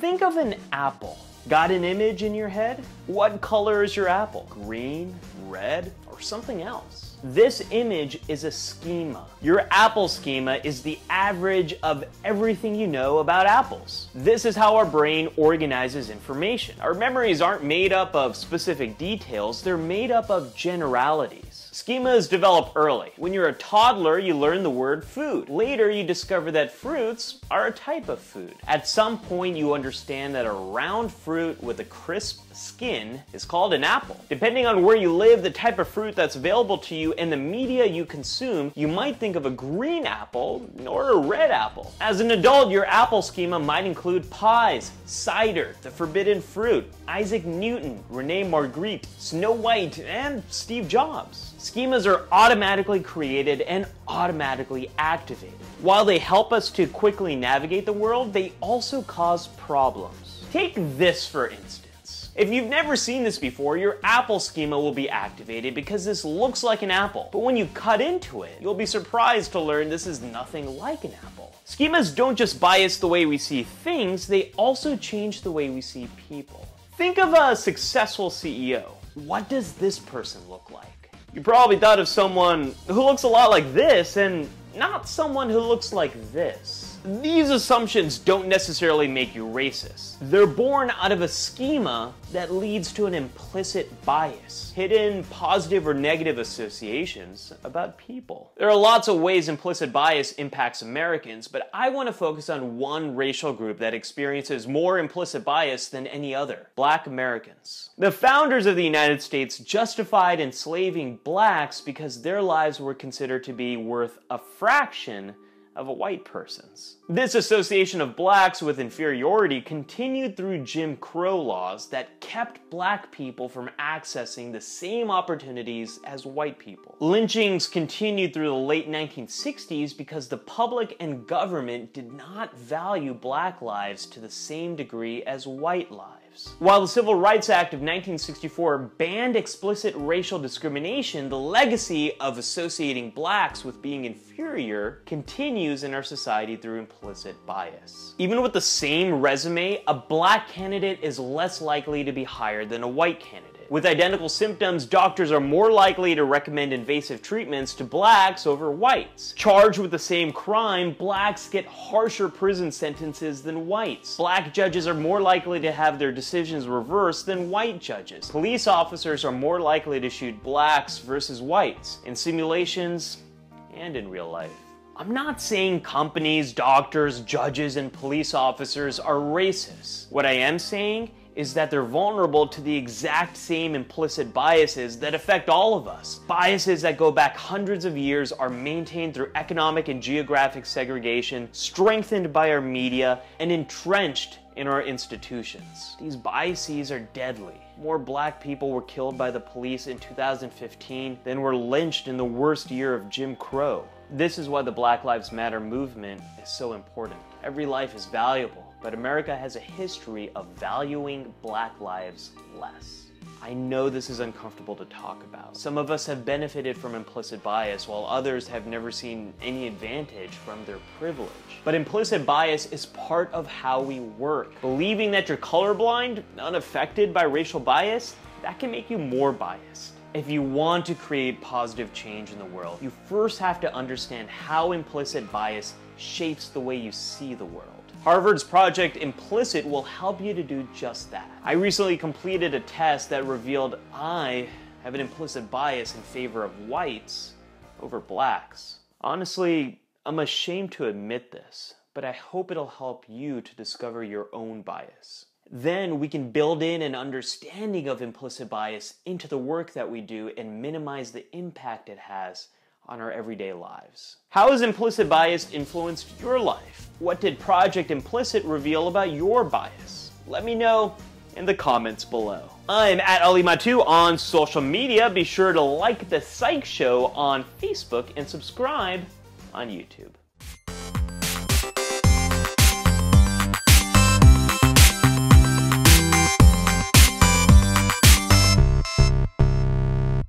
Think of an apple. Got an image in your head? What color is your apple? Green, red, or something else? This image is a schema. Your apple schema is the average of everything you know about apples. This is how our brain organizes information. Our memories aren't made up of specific details, they're made up of generalities. Schemas develop early. When you're a toddler, you learn the word food. Later, you discover that fruits are a type of food. At some point, you understand that a round fruit with a crisp skin is called an apple. Depending on where you live, the type of fruit that's available to you, and the media you consume, you might think of a green apple or a red apple. As an adult, your apple schema might include pies, cider, the forbidden fruit, Isaac Newton, Rene Magritte, Snow White, and Steve Jobs. Schemas are automatically created and automatically activated. While they help us to quickly navigate the world, they also cause problems. Take this for instance. If you've never seen this before, your apple schema will be activated because this looks like an apple. But when you cut into it, you'll be surprised to learn this is nothing like an apple. Schemas don't just bias the way we see things, they also change the way we see people. Think of a successful CEO. What does this person look like? You probably thought of someone who looks a lot like this and not someone who looks like this. These assumptions don't necessarily make you racist. They're born out of a schema that leads to an implicit bias, hidden positive or negative associations about people. There are lots of ways implicit bias impacts Americans, but I want to focus on one racial group that experiences more implicit bias than any other: Black Americans. The founders of the United States justified enslaving blacks because their lives were considered to be worth a fraction of a white person's. This association of blacks with inferiority continued through Jim Crow laws that kept black people from accessing the same opportunities as white people. Lynchings continued through the late 1960s because the public and government did not value black lives to the same degree as white lives. While the Civil Rights Act of 1964 banned explicit racial discrimination, the legacy of associating blacks with being inferior continues in our society through implicit bias. Even with the same resume, a black candidate is less likely to be hired than a white candidate. With identical symptoms, doctors are more likely to recommend invasive treatments to blacks over whites. Charged with the same crime, blacks get harsher prison sentences than whites. Black judges are more likely to have their decisions reversed than white judges. Police officers are more likely to shoot blacks versus whites, in simulations and in real life. I'm not saying companies, doctors, judges, and police officers are racist. What I am saying is that they're vulnerable to the exact same implicit biases that affect all of us. Biases that go back hundreds of years are maintained through economic and geographic segregation, strengthened by our media, and entrenched in our institutions. These biases are deadly. More black people were killed by the police in 2015 than were lynched in the worst year of Jim Crow. This is why the Black Lives Matter movement is so important. Every life is valuable, but America has a history of valuing black lives less. I know this is uncomfortable to talk about. Some of us have benefited from implicit bias, while others have never seen any advantage from their privilege. But implicit bias is part of how we work. Believing that you're colorblind, unaffected by racial bias, that can make you more biased. If you want to create positive change in the world, you first have to understand how implicit bias shapes the way you see the world. Harvard's Project Implicit will help you to do just that. I recently completed a test that revealed I have an implicit bias in favor of whites over blacks. Honestly, I'm ashamed to admit this, but I hope it'll help you to discover your own bias. Then we can build in an understanding of implicit bias into the work that we do and minimize the impact it has on our everyday lives. How has implicit bias influenced your life? What did Project Implicit reveal about your bias? Let me know in the comments below. I'm at Mattu on social media. Be sure to like the PSYCH Show on Facebook and subscribe on YouTube.